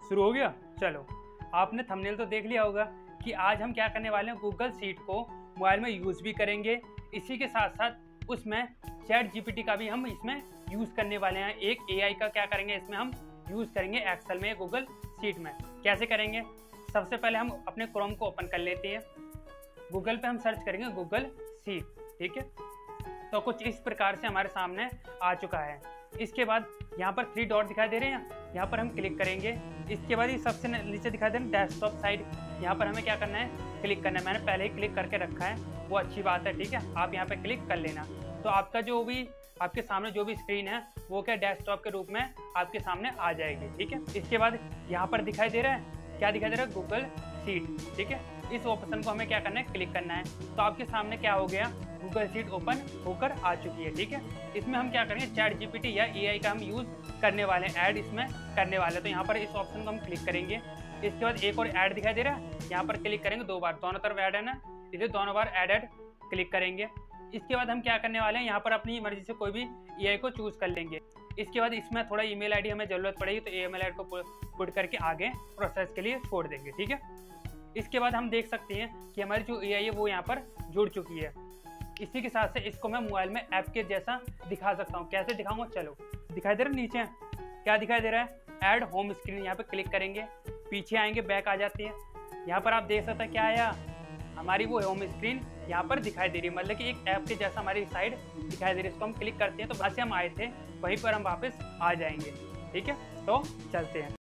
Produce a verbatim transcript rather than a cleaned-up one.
शुरू हो गया। चलो, आपने थंबनेल तो देख लिया होगा कि आज हम क्या करने वाले हैं, गूगल शीट को मोबाइल में यूज़ भी करेंगे, इसी के साथ साथ उसमें चैट जीपीटी का भी हम इसमें यूज़ करने वाले हैं। एक एआई का क्या करेंगे, इसमें हम यूज़ करेंगे एक्सेल में, गूगल शीट में। कैसे करेंगे, सबसे पहले हम अपने क्रोम को ओपन कर लेते हैं। गूगल पे हम सर्च करेंगे गूगल शीट, ठीक है। तो कुछ इस प्रकार से हमारे सामने आ चुका है। इसके बाद यहाँ पर थ्री डॉट दिखाई दे रहे हैं, यहाँ पर हम क्लिक करेंगे। इसके बाद ये सबसे नीचे दिखाई दे रहा है डेस्कटॉप साइड, यहाँ पर हमें क्या करना है, क्लिक करना है। मैंने पहले ही क्लिक करके रखा है, वो अच्छी बात है, ठीक है। आप यहाँ पे क्लिक कर लेना, तो आपका जो भी आपके सामने जो भी स्क्रीन है वो क्या डेस्कटॉप के रूप में आपके सामने आ जाएगी, ठीक है। इसके बाद यहाँ पर दिखाई दे रहा है, क्या दिखाई दे रहा है, गूगल शीट, ठीक है। इस ऑप्शन को हमें क्या करना है, क्लिक करना है। तो आपके सामने क्या हो गया, गूगल शीट ओपन होकर आ चुकी है, ठीक है। इसमें हम क्या करेंगे, चैट जीपीटी या एआई का हम यूज़ करने वाले हैं, ऐड इसमें करने वाले हैं। तो यहाँ पर इस ऑप्शन को हम क्लिक करेंगे। इसके बाद एक और ऐड दिखाई दे रहा है, यहाँ पर क्लिक करेंगे दो बार, दोनों तरफ ऐड है ना, इसे दोनों बार ऐड ऐड क्लिक करेंगे। इसके बाद हम क्या करने वाले हैं, यहाँ पर अपनी मर्जी से कोई भी एआई को चूज़ कर लेंगे। इसके बाद इसमें थोड़ा ईमेल आईडी हमें ज़रूरत पड़ेगी, तो ईमेल आईडी को पुट करके आगे प्रोसेस के लिए छोड़ देंगे, ठीक है। इसके बाद हम देख सकते हैं कि हमारी जो एआई है वो यहाँ पर जुड़ चुकी है। इसी के साथ से इसको मैं मोबाइल में ऐप के जैसा दिखा सकता हूँ। कैसे दिखाऊंगा, चलो, दिखाई दे रहा है नीचे क्या दिखाई दे रहा है, ऐड होम स्क्रीन, यहाँ पे क्लिक करेंगे, पीछे आएंगे, बैक आ जाते हैं। यहाँ पर आप देख सकते हैं क्या आया, हमारी वो होम स्क्रीन यहाँ पर दिखाई दे रही है, मतलब कि एक ऐप के जैसा हमारी साइड दिखाई दे रही है। इसको हम क्लिक करते हैं तो वहाँ से हम आए थे वहीं पर हम वापस आ जाएंगे, ठीक है। तो चलते हैं।